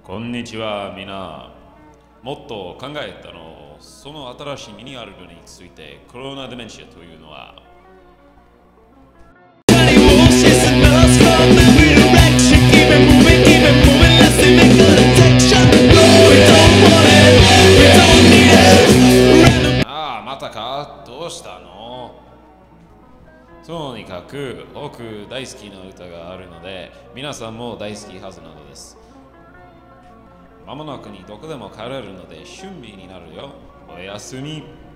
こんにちは、みんな。もっと考えたの、その新しいミニアルバムについて、コロナデメンシアというのは、ああ、またか、どうしたの？とにかく僕大好きな歌があるので、皆さんも大好きはずなのです。まもなくにどこでも帰れるので準備になるよ。おやすみ。